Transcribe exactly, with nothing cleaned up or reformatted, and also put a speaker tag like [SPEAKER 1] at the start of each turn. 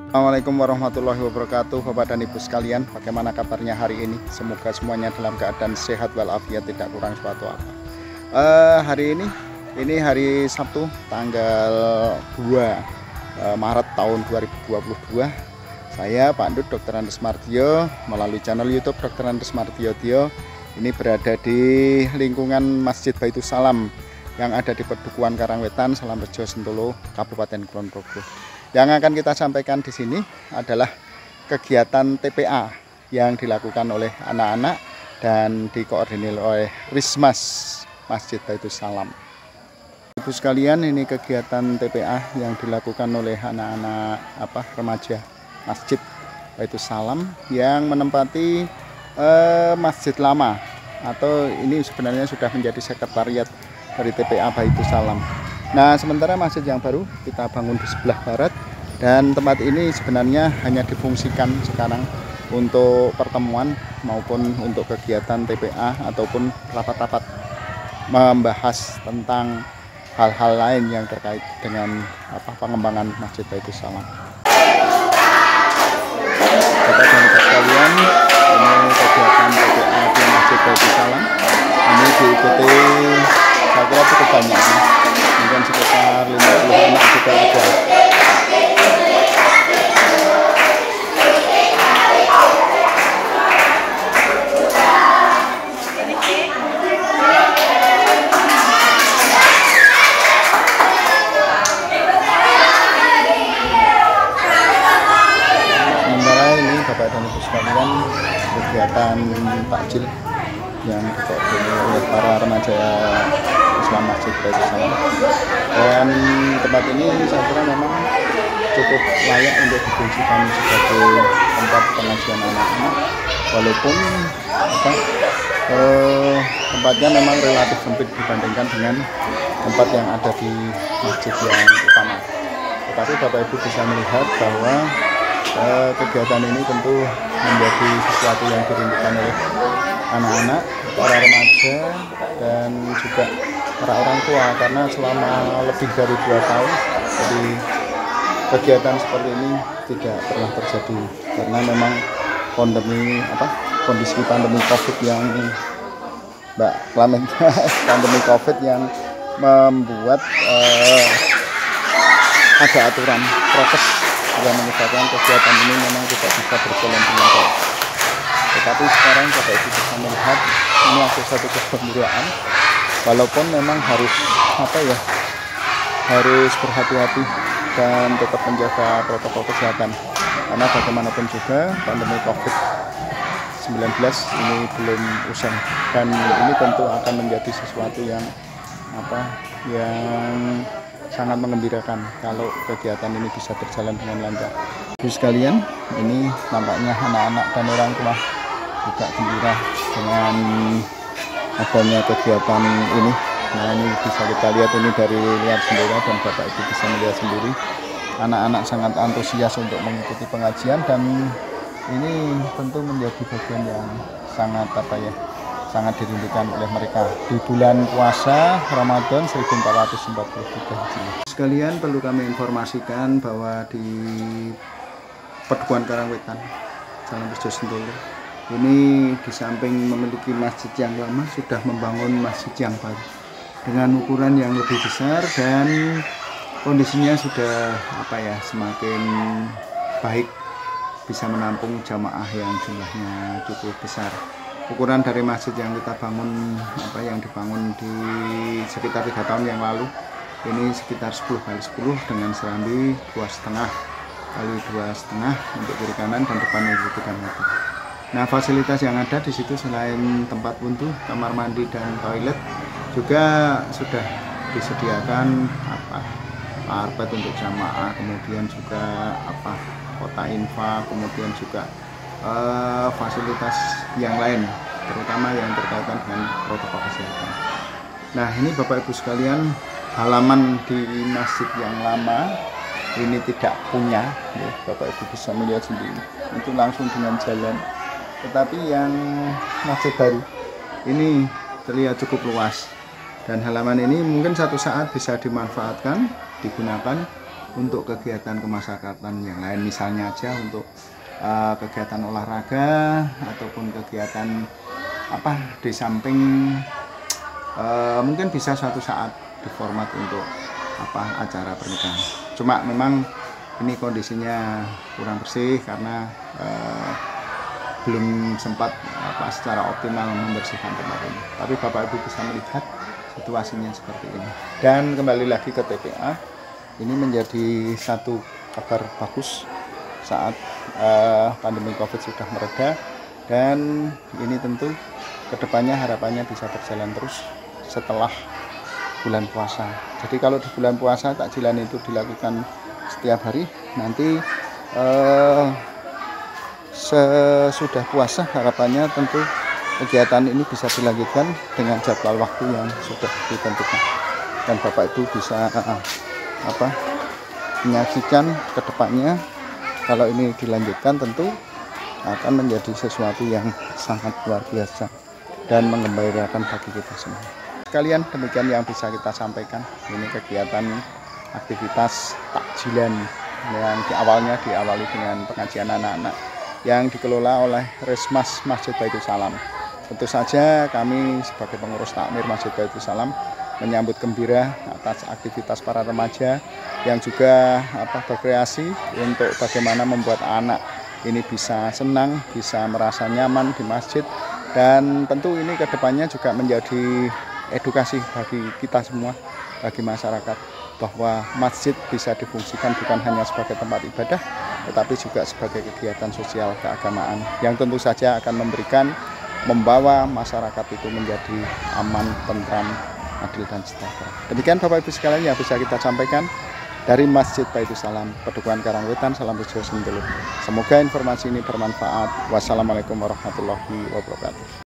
[SPEAKER 1] Assalamualaikum warahmatullahi wabarakatuh, Bapak dan Ibu sekalian. Bagaimana kabarnya hari ini? Semoga semuanya dalam keadaan sehat walafiat, tidak kurang suatu apa. Uh, hari ini, ini hari Sabtu, tanggal dua Maret tahun dua ribu dua puluh dua. Saya Pak Andut Dokter Andes Martio melalui channel YouTube Dokter Andes Martio Tio ini berada di lingkungan Masjid Baitus Salam yang ada di Pedukuhan Karangwetan, Salamrejo, Sentolo, Kabupaten Kulon Progo. Yang akan kita sampaikan di sini adalah kegiatan T P A yang dilakukan oleh anak-anak dan dikoordinir oleh Rismas Masjid Baitus Salam. Ibu sekalian, ini kegiatan T P A yang dilakukan oleh anak-anak apa remaja Masjid Baitus Salam yang menempati eh, masjid lama, atau ini sebenarnya sudah menjadi sekretariat dari T P A Baitus Salam. Nah, sementara masjid yang baru kita bangun di sebelah barat, dan tempat ini sebenarnya hanya difungsikan sekarang untuk pertemuan maupun untuk kegiatan T P A ataupun rapat-rapat membahas tentang hal-hal lain yang terkait dengan apa pengembangan Masjid Baitus Salam. Bapak dan Ibu sekalian, ini kegiatan T P A di Masjid Baitus Salam ini diikuti saya kira cukup banyak, mungkin sekitar lima puluh anak juga ada. Sementara ini Bapak dan Ibu sekalian, kegiatan takjil yang dikoordinir oleh para remaja Islam Masjid Baitus Salam, dan tempat ini saya kira memang cukup layak untuk difungsikan sebagai tempat pengajian anak-anak, walaupun apa, eh, tempatnya memang relatif sempit dibandingkan dengan tempat yang ada di masjid yang utama. Tetapi Bapak Ibu bisa melihat bahwa eh, kegiatan ini tentu menjadi sesuatu yang dirindukan oleh anak-anak, para remaja, dan juga para orang tua, karena selama lebih dari dua tahun jadi kegiatan seperti ini tidak pernah terjadi karena memang pandemi apa kondisi pandemi COVID yang Mbak Klamen pandemi COVID yang membuat eh, ada aturan prokes yang menyebabkan kegiatan ini memang tidak bisa berjalan dengan baik. Tetapi sekarang Bapak Ibu bisa melihat ini ada satu kegembiraan, walaupun memang harus apa ya harus berhati-hati dan tetap menjaga protokol kesehatan, karena bagaimanapun juga pandemi COVID sembilan belas ini belum usai, dan ini tentu akan menjadi sesuatu yang apa yang sangat mengembirakan kalau kegiatan ini bisa berjalan dengan lancar. Ibu sekalian, ini nampaknya anak-anak dan orang tua juga gembira dengan adanya kegiatan ini. Nah, ini bisa kita lihat ini dari luar sendiri, dan Bapak Ibu bisa melihat sendiri anak-anak sangat antusias untuk mengikuti pengajian, dan ini tentu menjadi bagian yang sangat apa ya sangat dirindukan oleh mereka di bulan puasa Ramadan seribu empat ratus empat puluh tiga Hijriah. Sekalian, perlu kami informasikan bahwa di Pedukuhan Karangwetan, Salamrejo, Sentolo, ini di samping memiliki masjid yang lama, sudah membangun masjid yang baru dengan ukuran yang lebih besar, dan kondisinya sudah apa ya semakin baik, bisa menampung jamaah yang jumlahnya cukup besar. Ukuran dari masjid yang kita bangun apa yang dibangun di sekitar tiga tahun yang lalu ini sekitar sepuluh kali sepuluh dengan serambi dua setengah kali dua setengah untuk kiri kanan dan depannya tiga meter. Nah, fasilitas yang ada di situ selain tempat wudhu, kamar mandi, dan toilet, juga sudah disediakan apa karpet untuk jamaah, kemudian juga apa kota infak, kemudian juga Uh, fasilitas yang lain, terutama yang berkaitan dengan protokol kesehatan. Nah, ini Bapak Ibu sekalian, halaman di masjid yang lama ini tidak punya, ya, Bapak Ibu bisa melihat sendiri, itu langsung dengan jalan. Tetapi yang masjid baru ini terlihat cukup luas, dan halaman ini mungkin satu saat bisa dimanfaatkan, digunakan untuk kegiatan kemasyarakatan yang lain, misalnya aja untuk uh, kegiatan olahraga ataupun kegiatan apa di samping uh, mungkin bisa suatu saat diformat untuk apa acara pernikahan. Cuma memang ini kondisinya kurang bersih karena uh, belum sempat apa secara optimal membersihkan tempat ini. Tapi Bapak Ibu bisa melihat situasinya seperti ini. Dan kembali lagi ke T P A, ini menjadi satu kabar bagus saat uh, pandemi COVID sudah mereda, dan ini tentu kedepannya harapannya bisa berjalan terus setelah bulan puasa. Jadi kalau di bulan puasa takjilan itu dilakukan setiap hari, nanti uh, sesudah puasa harapannya tentu kegiatan ini bisa dilanjutkan dengan jadwal waktu yang sudah ditentukan, dan Bapak Ibu bisa uh, apa menyaksikan kedepannya. Kalau ini dilanjutkan tentu akan menjadi sesuatu yang sangat luar biasa dan mengembirakan bagi kita semua. Sekalian demikian yang bisa kita sampaikan. Ini kegiatan aktivitas takjilan yang di awalnya diawali dengan pengajian anak-anak yang dikelola oleh Resmas Masjid Baitul Salam. Tentu saja kami sebagai pengurus takmir Masjid Baitul Salam menyambut gembira atas aktivitas para remaja yang juga apa berkreasi untuk bagaimana membuat anak ini bisa senang, bisa merasa nyaman di masjid, dan tentu ini kedepannya juga menjadi edukasi bagi kita semua, bagi masyarakat, bahwa masjid bisa difungsikan bukan hanya sebagai tempat ibadah, tetapi juga sebagai kegiatan sosial keagamaan yang tentu saja akan memberikan, membawa masyarakat itu menjadi aman, tentram, adil, dan sejahtera. Demikian Bapak Ibu sekalian yang bisa kita sampaikan dari Masjid Baitul Salam, Padukuhan Karangwetan, Salam Rejo Sentul. Semoga informasi ini bermanfaat. Wassalamualaikum warahmatullahi wabarakatuh.